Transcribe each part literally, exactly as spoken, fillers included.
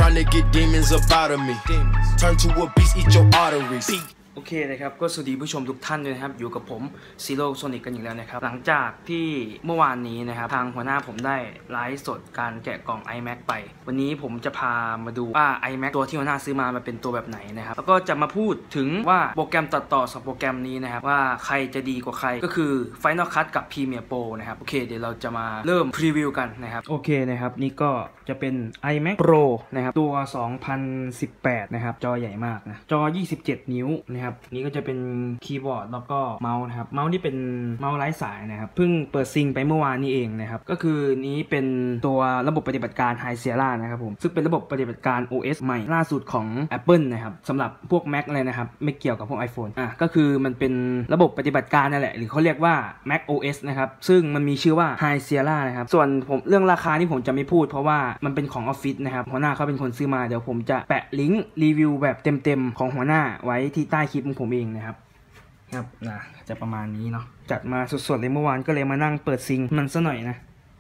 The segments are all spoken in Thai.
trying to get demons up out of me. Turn to a beast, eat your arteries. โอเคนะครับก็สวัสดีผู้ชมทุกท่านด้วยนะครับอยู่กับผมซีโร่โซนิกกันอีกแล้วนะครับหลังจากที่เมื่อวานนี้นะครับทางหัวหน้าผมได้ไลฟ์สดการแกะกล่อง iMac ไปวันนี้ผมจะพามาดูว่า iMac ตัวที่หัวหน้าซื้อมามันเป็นตัวแบบไหนนะครับแล้วก็จะมาพูดถึงว่าโปรแกรมตัดต่อสองโปรแกรมนี้นะครับว่าใครจะดีกว่าใครก็คือ Final Cut กับ Premiere Pro นะครับโอเคเดี๋ยวเราจะมาเริ่มพรีวิวกันนะครับโอเคนะครับนี่ก็จะเป็น iMac Pro นะครับตัวสองพันสิบแปดนะครับจอใหญ่มากนะจอยี่สิบเจ็ดนิ้วนะครับนี่ก็จะเป็นคีย์บอร์ดแล้วก็เมาส์นะครับเมาส์นี่เป็นเมาส์ไร้สายนะครับเพิ่งเปิดซิงไปเมื่อวานนี้เองนะครับก็คือนี้เป็นตัวระบบปฏิบัติการ High Sierra นะครับผมซึ่งเป็นระบบปฏิบัติการ โอ เอส ใหม่ล่าสุดของ Apple นะครับสำหรับพวก Mac อะไรนะครับไม่เกี่ยวกับพวก iPhone อ่ะก็คือมันเป็นระบบปฏิบัติการนั่นแหละหรือเขาเรียกว่า Mac โอ เอส นะครับซึ่งมันมีชื่อว่า High Sierra นะครับส่วนผมเรื่องราคานี่ผมจะไม่พูดเพราะว่ามันเป็นของออฟฟิศนะครับหัวหน้าเขาเป็นคนซื้อมาเดี๋ยวผมจะแปะลิงก์รีวิวแบบเต็มๆของหัวหน้าไว้ที่ใต้คลิปของผมเองนะครับครับนะจะประมาณนี้เนาะจัดมาสดๆเลยเมื่อวานก็เลยมานั่งเปิดซิงมันซะหน่อยนะ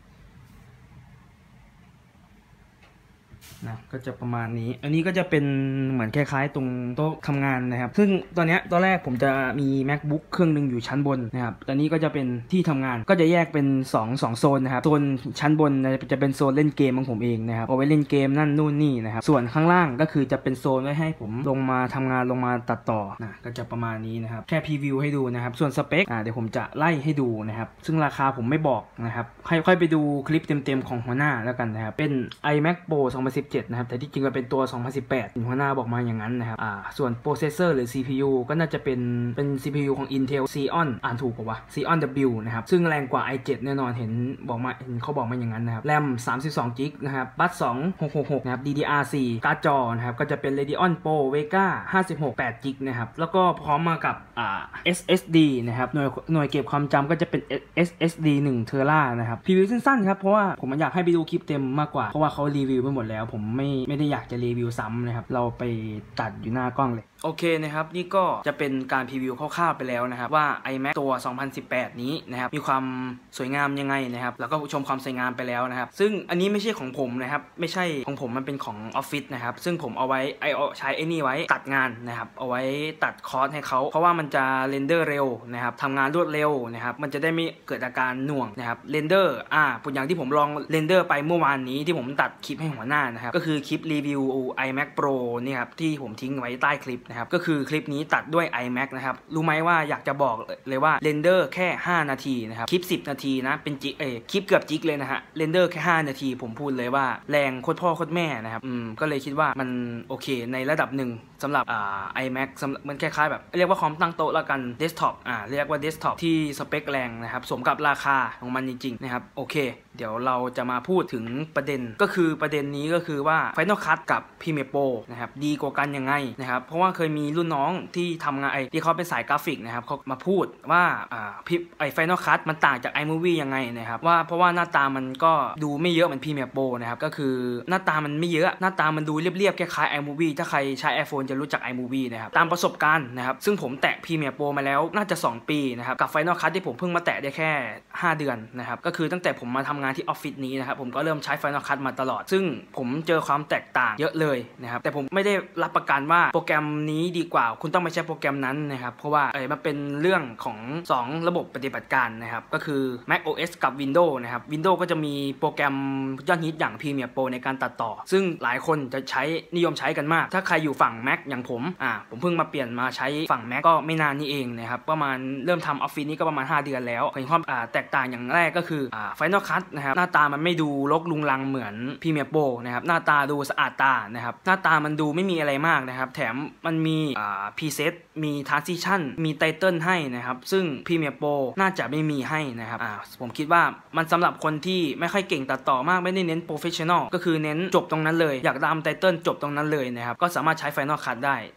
นะก็จะประมาณนี้อันนี้ก็จะเป็นเหมือนคล้ายๆตรงโต๊ะทำงานนะครับซึ่งตอนนี้ตอนแรกผมจะมี MacBook เครื่องหนึ่งอยู่ชั้นบนนะครับตอนนี้ก็จะเป็นที่ทำงานก็จะแยกเป็นสอง สองโซนนะครับโซนชั้นบนจะเป็นโซนเล่นเกมของผมเองนะครับเอาไว้เล่นเกมนั่นนู่นนี่นะครับส่วนข้างล่างก็คือจะเป็นโซนไว้ให้ผมลงมาทำงานลงมาตัดต่อนะก็จะประมาณนี้นะครับแค่พรีวิวให้ดูนะครับส่วนสเปคอ่าเดี๋ยวผมจะไล่ให้ดูนะครับซึ่งราคาผมไม่บอกนะครับค่อยๆไปดูคลิปเต็มๆของหัวหน้าแล้วกันนะครับเป็น iMac Pro สองพันสิบเจ็ดนะครับแต่ที่จริงก็เป็นตัวสองพันสิบแปดหัวหน้าบอกมาอย่างนั้นนะครับอ่าส่วนโปรเซสเซอร์หรือ ซี พี ยู ก็น่าจะเป็นเป็น ซี พี ยู ของ Intel Xeon อ่านถูกป่าววะ Xeon W นะครับซึ่งแรงกว่า ไอ เซเว่น แน่นอนเห็นบอกมาเห็นเขาบอกมาอย่างนั้นนะครับแรมสามสิบสองจิกนะครับบัสสองพันหกร้อยหกสิบหกนะครับ ดี ดี อาร์ สี่ การ์ดจอนะครับก็จะเป็น Radeon Pro Vega ห้าสิบหก แปดจิกนะครับแล้วก็พร้อมมากับอ่า เอส เอส ดี นะครับหน่วยหน่วยเก็บความจำก็จะเป็น เอส เอส ดี หนึ่ง เทรานะครับพรีวิวสั้นๆครับเพราะว่าผมอยากให้ไปดูคลิปเต็มมากกว่าเพราะว่าเขารีวิวไปหมดแล้วผมไม่ไม่ได้อยากจะรีวิวซ้ำนะครับเราไปตัดอยู่หน้ากล้องเลยโอเคนะครับนี่ก็จะเป็นการพรีวิวคร่าวๆไปแล้วนะครับว่า iMac ตัวสองพันสิบแปดนี้นะครับมีความสวยงามยังไงนะครับแล้วก็ชมความสวยงามไปแล้วนะครับซึ่งอันนี้ไม่ใช่ของผมนะครับไม่ใช่ของผมมันเป็นของออฟฟิศนะครับซึ่งผมเอาไว้ไอใช้ไอ้นี่ไว้ตัดงานนะครับเอาไว้ตัดคอร์สให้เขาเพราะว่ามันจะเรนเดอร์เร็วนะครับทำงานรวดเร็วนะครับมันจะได้ไม่เกิดอาการหน่วงนะครับเรนเดอร์อ่าอย่างที่ผมลองเรนเดอร์ไปเมื่อวานนี้ที่ผมตัดคลิปให้หัวหน้านะครับก็คือคลิปรีวิว iMac Pro นี่ครับที่ผมทิ้งไว้ใต้คลิปนะครับก็คือคลิปนี้ตัดด้วย iMac นะครับรู้ไหมว่าอยากจะบอกเลยว่าเรนเดอร์แค่ห้านาทีนะครับคลิปสิบนาทีนะเป็นจิกเอคลิปเกือบจิกเลยนะฮะเรนเดอร์แค่ห้านาทีผมพูดเลยว่าแรงโคตรพ่อโคตรแม่นะครับอืมก็เลยคิดว่ามันโอเคในระดับหนึ่งสำหรับอ่า iMac สำหรับมันคล้ายๆแบบเรียกว่าคอมตั้งโต๊ะแล้วกันเดสก์ท็อปอ่าเรียกว่าเดสก์ท็อปที่สเปคแรงนะครับสมกับราคาของมันจริงๆนะครับโอเคเดี๋ยวเราจะมาพูดถึงประเด็นก็คือประเด็นนี้ก็คือว่า Final Cut กับ Premiere Pro นะครับดีกว่ากันยังไงนะครับเพราะว่าเคยมีรุ่นน้องที่ทำงานไอที่เขาเป็นสายกราฟิกนะครับเขามาพูดว่าอ่าไอ Final Cut มันต่างจาก iMovie ยังไงนะครับว่าเพราะว่าหน้าตามันก็ดูไม่เยอะเหมือน Premiere Pro นะครับก็คือหน้าตามันไม่เยอะหน้าตามันดูเรียบๆคล้ายๆ iMovie ถ้าใครใช้ iPhone จะรู้จัก iMovie นะครับตามประสบการณ์นะครับซึ่งผมแตะ Premiere Pro มาแล้วน่าจะสองปีนะครับกับ Final Cut ที่ผมเพิ่งมาแตะได้แค่ห้าเดือนนะครับก็คือตั้งแต่ผมมาทำงานที่ออฟฟิศนี้นะครับผมก็เริ่มใช้ Final Cut มาตลอดซึ่งผมเจอความแตกต่างเยอะเลยนะครับแต่ผมไม่ได้รับประกันว่าโปรแกรมนี้ดีกว่าคุณต้องไม่ใช้โปรแกรมนั้นนะครับเพราะว่าเออมันเป็นเรื่องของสองระบบปฏิบัติการนะครับก็คือ Mac โอ เอส กับ Windows นะครับ Windows ก็จะมีโปรแกรมยอดฮิตอย่าง Premiere Pro ในการตัดต่อซึ่งหลายคนจะใช้นิยมใช้กันมากถ้าใครอยู่ฝั่ง Mac อย่างผมอ่าผมเพิ่งมาเปลี่ยนมาใช้ฝั่ง Mac ก็ไม่นานนี้เองนะครับประมาณเริ่มทำออฟฟิศนี้ก็ประมาณห้าเดือนแล้วเห็นความอ่าแตกต่างอย่างแรกก็คืออ่า Final Cut นะครับหน้าตามันไม่ดูรกลุงลังเหมือน Premiere Pro นะครับหน้าตาดูสะอาดตานะครับหน้าตามันดูไม่มีอะไรมากนะครับแถมมันมีอ่า preset มี transition มีไตเติลให้นะครับซึ่ง Premiere Pro น่าจะไม่มีให้นะครับอ่าผมคิดว่ามันสำหรับคนที่ไม่ค่อยเก่งตัดต่อมากไม่ได้เน้น professional ก็คือเน้นจบตรงนั้นเลยอยากตามไตเติลจบตรงนั้นเลยนะครับก็สามารถใช้ Final Cut ได้แต่นี้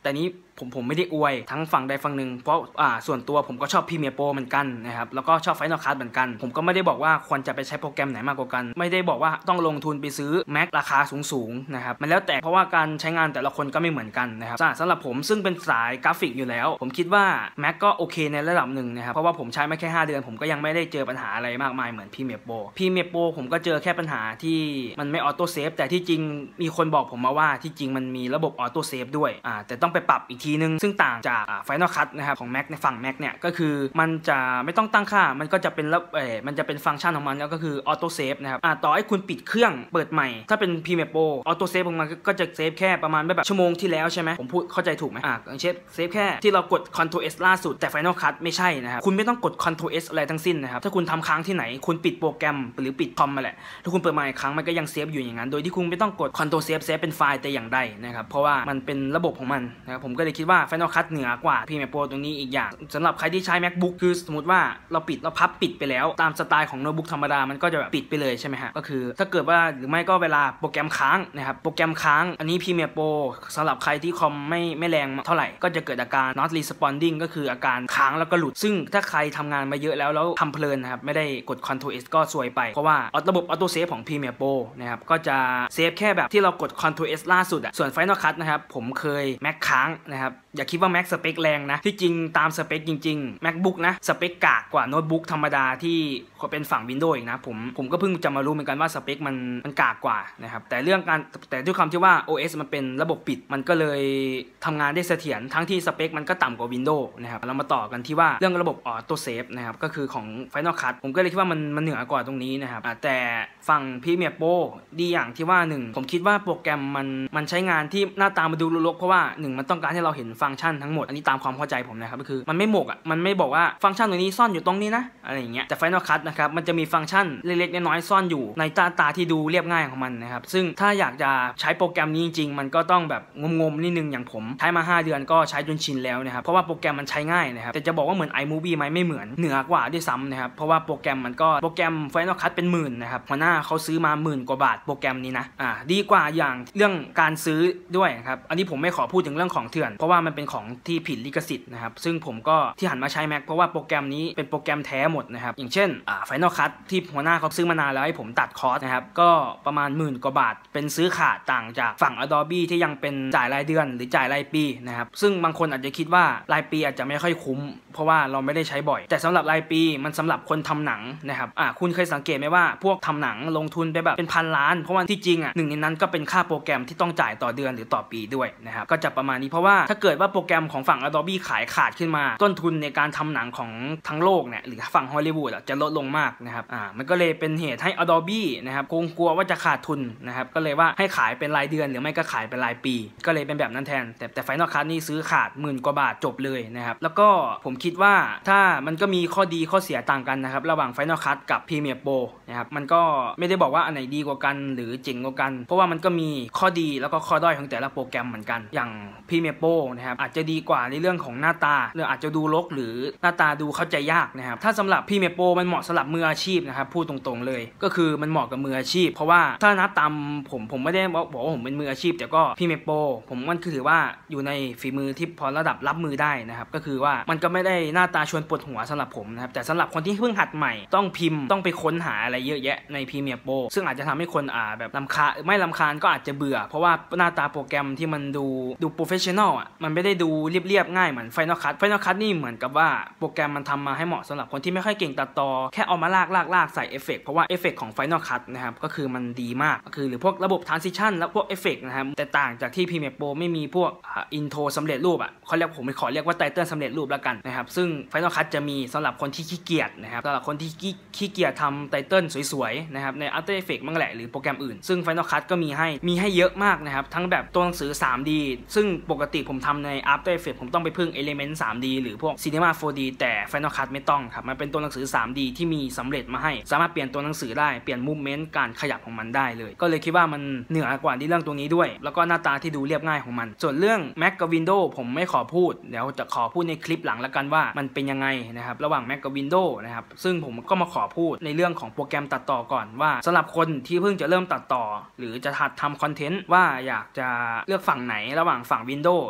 ผมผมไม่ได้อวยทั้งฝั่งใดฝั่งหนึ่งเพราะอ่าส่วนตัวผมก็ชอบ Premiere Pro เหมือนกันนะครับแล้วก็ชอบ Final Cut เหมือนกันผมก็ไม่ได้บอกว่าควรจะไปใช้โปรแกรมไหนมากกว่ากันไม่ได้บอกว่าต้องลงทุนไปซื้อ Mac ราคาสูงๆนะครับมันแล้วแต่เพราะว่าการใช้งานแต่ละคนก็ไม่เหมือนกันนะครับสำหรับผมซึ่งเป็นสายกราฟิกอยู่แล้วผมคิดว่า Mac ก็โอเคในระดับหนึ่งนะครับเพราะว่าผมใช้มาแค่ห้าเดือนผมก็ยังไม่ได้เจอปัญหาอะไรมากมายเหมือน Premiere Pro Premiere Pro ผมก็เจอแค่ปัญหาที่มันไม่ออโต้เซฟแต่ที่จริงมีคนบอกผมมาว่าที่จริงมันมีระบบออโต้เซฟด้วยอ่าแต่ต้องไปปรับอีกทีนึงซึ่งต่างจากอ่า Final Cut นะครับของ Mac ในฝั่ง Mac เนี่ยก็คือมันจะไม่ต้องตั้งค่ามันก็จะเป็นเอ่อมันจะเป็นฟังก์ชันของมันแล้วก็คือออโต้เซฟนะครับอ่าต่อให้คุณปิดเครื่องเปิดใหม่ถ้าเป็น Premiere Pro ออโต้เซฟของมันก็จะเซฟแค่ประมาณแบบชั่วโมงที่แล้วใช่ไหมผมพูดเข้าใจถูกไหมอ่าอย่างเช่นเซฟแค่ที่เรากด Ctrl S ล่าสุดแต่ Final Cut ไม่ใช่นะครับคุณไม่ต้องกด Ctrl S อะไรทั้งสิ้นนะครับถ้าคุณทำค้างที่ไหนคุณปิดโปรแกรมหรือปิดคอมมาแหละถ้าคุณเปิดมาอีกครั้งมันก็ยังเซฟอยู่อย่างนั้นโดยที่คุณไม่ต้องกด Ctrl Save เซฟเป็นไฟล์แต่อย่างใดนะครับเพราะว่ามันเป็นระบบของมันนะครับผมก็เลยคิดว่า Final Cut เหนือกว่า Premiere Pro ตรงนี้อีกอย่างสำหรับใครที่ใช้ MacBook คือสมมติว่าเราปิดเราพับปิดไปแล้วตามสไตล์ของโน้ตบุ๊กธรรมดามันก็จะแบบปิดไปเลยใช่ไหมฮะก็คือถ้าเกิดว่าหรือไม่ก็เวลาโปรแกรมค้างนะครับโปรแกรมค้างอันนี้ Premiere Pro สำหรับใครที่คอมไม่ไม่แรงเท่าไหร่ก็จะเกิดอาการ not responding ก็คืออาการค้างแล้วก็หลุดซึ่งถ้าใครทำงานมาเยอะแล้วแล้วทำเพลินนะครับไม่ได้กด Ctrl S ก็ซวยไปเพราะว่าระบบออโต้เซฟของ Premiere Pro นะครับก็จะเซฟแค่แบบที่เรากด Ctrl S ล่าสุดอะส่วน Final Cut นะครับผมเคย Mac ค้างนะครับอย่าคิดว่า Mac สเปคแรงนะที่จริงตามสเปคจริงๆ MacBook นะสเปคกากกว่าโน้ตบุ๊กธรรมดาที่เป็นฝั่ง Windows อีกนะผมผมก็เพิ่งจะมารู้เหมือนกันว่าสเปคมันมันกากกว่านะครับแต่เรื่องการแต่ด้วยความที่ว่า โอ เอส มันเป็นระบบปิดมันก็เลยทำงานได้เสถียรทั้งที่สเปคมันก็ต่ำกว่า Windows นะครับเรามาต่อกันที่ว่าเรื่องระบบออโต้เซฟนะครับก็คือของ Final Cut ผมก็เลยคิดว่ามันมันเหนือกว่าตรงนี้นะครับแต่ฝั่ง Premiere Pro ดีอย่างที่ว่าหนึ่งผมคิดว่าโปรแกรมมันมันใช้งานที่หน้าตามาดูรกๆเพราะว่าหนึ่งมันต้องการให้เราเห็นฟังก์ชันทั้งหมดอันนี้ตามความเข้าใจผมนะครับก็คือมันไม่หมกอ่ะมันไม่บอกว่าฟังก์ชันตรงนี้ซ่อนอยู่ตรงนี้นะอะไรอย่างเงี้ยแต่ Final Cut นะครับมันจะมีฟังก์ชันเล็กๆน้อยๆซ่อนอยู่ในตาตาที่ดูเรียบง่ายของมันนะครับซึ่งถ้าอยากจะใช้โปรแกรมนี้จริงๆมันก็ต้องแบบงมๆนิดนึงอย่างผมใช้มาห้าเดือนก็ใช้จนชินแล้วนะครับเพราะว่าโปรแกรมมันใช้ง่ายนะครับแต่จะบอกว่าเหมือน iMovie ไหมไม่เหมือนเหนือกว่าด้วยซ้ำนะครับเพราะว่าโปรแกรมมันก็โปรแกรม Final Cut เป็นหมื่นนะครับหัวหน้าเขาซื้อมาหมื่นกว่าบาทโปรแกรมนี้นะอ่าดีกว่าอย่างเรื่องการซื้อด้วยครับอันนี้ผมไม่ขอพูดถึงเรื่องของเถื่อนเพราะว่ามันเป็นของที่ผิดลิขสิทธิ์นะครับซึ่งผมก็ที่หันมาใช้ Mac เพราะว่าโปรแกรมนี้เป็นโปรแกรมแท้หมดนะครับอย่างเช่นอ่า Final Cut ที่หัวหน้าเขาซื้อมานานแล้วให้ผมตัดคอร์สนะครับก็ประมาณหมื่นกว่าบาทเป็นซื้อขาดต่างจากฝั่ง Adobe ที่ยังเป็นจ่ายรายเดือนหรือจ่ายรายปีนะครับซึ่งบางคนอาจจะคิดว่ารายปีอาจจะไม่ค่อยคุ้มเพราะว่าเราไม่ได้ใช้บ่อยแต่สำหรับรายปีมันสำหรับคนทำหนังนะครับอ่าคุณเคยสังเกตไหมว่าพวกทำหนังลงทุนไปแบบเป็นพันล้านเพราะว่าที่จริงอ่ะหนึ่งในนั้นก็เป็นค่าโปรแกรมที่ต้องจ่ายต่อเดือนหรือต่อปีด้วยนะครับก็จะประมาณนี้เพราะว่าถ้าเกิดว่าโปรแกรมของฝั่ง Adobe ขายขาดขึ้นมาต้นทุนในการทำหนังของทั้งโลกเนี่ยหรือฝั่งฮอลลีวูดจะลดลงมากนะครับอ่ามันก็เลยเป็นเหตุให้ Adobe นะครับคงกลัวว่าจะขาดทุนนะครับก็เลยว่าให้ขายเป็นรายเดือนหรือไม่ก็ขายเป็นรายปีก็เลยเป็นแบบนั้นแทนแต่แต่ Final Cut นี่ซื้อขาดหมื่นกว่าบาทจบเลยนะครับแล้วก็ผมคิดว่าถ้ามันก็มีข้อดีข้อเสียต่างกันนะครับระหว่าง Final Cut กับ Premiere Pro นะครับมันก็ไม่ได้บอกว่าอันไหนดีกว่ากันหรือเจ๋งกว่ากันเพราะว่ามันก็มีข้อดีแล้วก็ข้อด้อยของแต่ละโปรแกรมเหมือนกันอย่าง Premiere Pro นะครับอาจจะดีกว่าในเรื่องของหน้าตาหรืออาจจะดูรกหรือหน้าตาดูเข้าใจยากนะครับถ้าสำหรับ Premiere Pro มันเหมาะสำหรับมืออาชีพนะครับพูดตรงๆเลยก็คือมันเหมาะกับมืออาชีพเพราะว่าถ้านับตามผมผมไม่ได้บอกว่าผมเป็นมืออาชีพแต่ก็ Premiere Pro ผมมันคือถือว่าอยู่ในฝีมือที่พอระดับรับมือได้นะครับก็คือว่ามันก็ไม่ได้หน้าตาชวนปวดหัวสำหรับผมนะครับแต่สำหรับคนที่เพิ่งหัดใหม่ต้องพิมพ์ต้องไปค้นหาอะไรเยอะแยะใน Premiere Pro ซึ่งอาจจะทำให้คนอ่าแบบรำคาญไม่รำคาญก็อาจจะเบื่อเพราะว่าหน้าตาโปรแกรมที่มันดูดูโปรเฟชชั่นอลอ่ะมันไม่ได้ดูเรียบๆง่ายเหมือน Final Cut Final Cut นี่เหมือนกับว่าโปรแกรมมันทำมาให้เหมาะสำหรับคนที่ไม่ค่อยเก่งตัดต่อแค่เอามาลากลากลากใส่เอฟเฟกต์เพราะว่าเอฟเฟกต์ของ Final Cut นะครับก็คือมันดีมากก็คือหรือพวกระบบ Transition แล้วพวกเอฟเฟกต์นะครับแต่ต่างจากที่ Premiere Pro ไม่มีพวกอินโทรสำเร็จรูปอ่ะเขาเรียกผมไม่ขอเรียกว่าไตเติ้ลสำเร็จรูปแล้วกันนะครับซึ่ง Final Cut จะมีสำหรับคนที่ขี้เกียจนะครับสำหรับคนที่ขี้เกียจทำไตเติ้ลสวยๆนะครับใน After Effects บ้างแหละหรือโปรแกรมอื่นซึ่ง Final Cut ก็มีให้มีให้เยอะมากนะครับทั้งแบบตัวหนังสือ ทรีดี ซึ่งปกติผมทำใน After Effects ผมต้องไปพึ่ง Element ทรีดี หรือพวก Cinema โฟร์ดี แต่ Final Cut ไม่ต้องครับมันเป็นตัวหนังสือ ทรีดี ที่มีสำเร็จมาให้สามารถเปลี่ยนตัวหนังสือได้เปลี่ยน Movement การขยับของมันได้เลยก็เลยคิดว่ามันเหนือกว่าที่เรื่องตรงนี้ด้วยแล้วก็หน้าตาที่ดูเรียบง่ายของมันส่วนเรื่อง Mac กับ Windows ผมไม่ขอพูดเดี๋ยวจะขอพูดในคลิปหลังแล้วกันว่ามันเป็นยังไงนะครับระหว่าง Mac กับ Windows นะครับซึ่งผมก็มาขอพูดในเรื่องของโปรแกรมตัดต่อก่อนว่าสำหรับคนที่เพิ่งจะเริ่มตัดต่อหรือจะหัดทำคอนเทนต์ว่าอยากจะเลือกฝั่งไหนระหว่างฝั่ง Windows หรือฝั่ง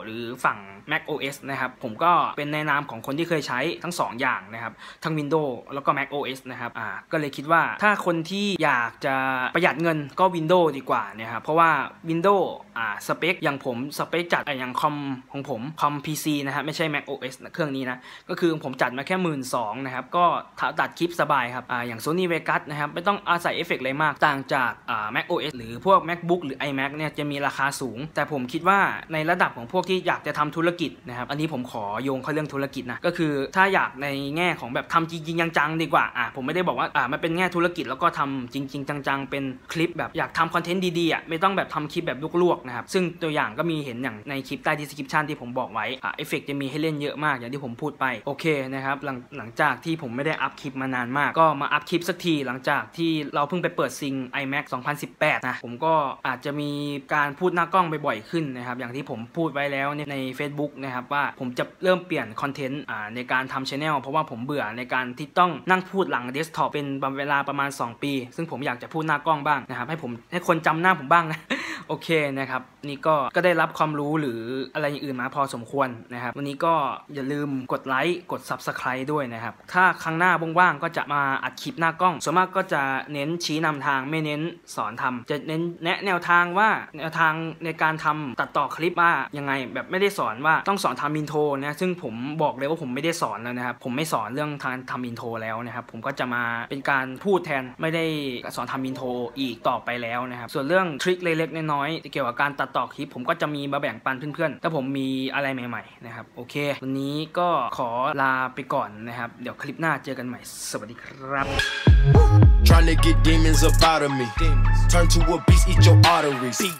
ฝั่ง Mac โอ เอส นะครับผมก็เป็นในนามของคนที่เคยใช้ทั้งสองอย่างนะครับทั้ง Windows แล้วก็ Mac โอ เอส นะครับอ่าก็เลยคิดว่าถ้าคนที่อยากจะประหยัดเงินก็ Windows ดีกว่านะครับเพราะว่า Windows อ่าสเปคอย่างผมสเปคจัดอย่างคอมของผมคอม พี ซี นะฮะไม่ใช่ Mac โอ เอส เครื่องนี้นะก็คือผมจัดมาแค่ หนึ่งหมื่นสองพัน นะครับก็ตัดคลิปสบายครับอ่าอย่าง Sony Vegas นะครับไม่ต้องอาศัยเอฟเฟกต์อะไรมากต่างจากอ่า Mac โอ เอส หรือพวก MacBook หรือ iMac เนี่ยจะมีราคาสูงแต่ผมคิดว่าในระดับของพวกที่อยากจะทำธุรกิจนะครับอันนี้ผมขอโยงเข้าเรื่องธุรกิจนะก็คือถ้าอยากในแง่ของแบบทำจริงๆจังๆดีกว่าอ่าผมไม่ได้บอกว่าอ่ามันเป็นแง่ธุรกิจแล้วก็ทำจริงๆจังๆเป็นคลิปแบบอยากทำคอนเทนต์ดีๆอ่ะไม่ต้องแบบทำคลิปแบบลวกๆนะครับซึ่งตัวอย่างก็มีเห็นอย่างในคลิปใต้ description ที่ผมบอกไว้อ่าเอฟเฟกต์จะมีให้เล่นเยอะมากอย่างที่ผมพูดไปโอเคนะครับหลังหลังจากที่ผมไม่ได้อัพคลิปมานานมากก็มาอัพคลิปสักทีหลังจากที่เราเพิ่งไปเปิดซิง iMac สองพันสิบแปดนะผมก็อาจจะมีการพูดหน้ากล้องบ่อยๆขึ้นนะครับอย่างที่ผมพูดไว้แล้วใน Facebook นะครับว่าผมจะเริ่มเปลี่ยนคอนเทนต์อ่าในการทำ channel เพราะว่าผมเบื่อในการที่ต้องนั่งพูดหลังเดสก์ท็อปเป็นเวลาประมาณสองปีซึ่งผมอยากจะพูดหน้ากล้องบ้างนะครับให้ผมให้คนจำหน้าผมบ้างนะ โอเคนะครับนี่ก็ก็ได้รับความรู้หรืออะไรอย่างอื่นมาพอสมควรนะครับวันนี้ก็อย่าลืมกดไลค์กด Subscribe ด้วยนะครับถ้าครั้งหน้าว่างๆก็จะมาอัดคลิปหน้ากล้องส่วนมากก็จะเน้นชี้นำทางไม่เน้นสอนทำจะเน้นแนะแนวทางว่าแนวทางในการทำตัดต่อคลิปว่ายังไงแบบไม่ได้สอนว่าต้องสอนทำอินโทรนะซึ่งผมบอกเลยว่าผมไม่ได้สอนแล้วนะครับผมไม่สอนเรื่องทางทำอินโทรแล้วนะครับผมก็จะมาเป็นการพูดแทนไม่ได้สอนทำอินโทรอีกต่อไปแล้วนะครับส่วนเรื่องทริคเล็กๆน้อยๆเกี่ยวกับการตัดต่อคลิปผมก็จะมีมาแบ่งปันเพื่อนๆถ้าผมมีอะไรใหม่ๆนะครับโอเควันนี้ก็ขอลาไปก่อนนะครับเดี๋ยวคลิปหน้าเจอกันใหม่สวัสดีครับ Trying to get demons up out of me. Turn to a beast, eat your arteries.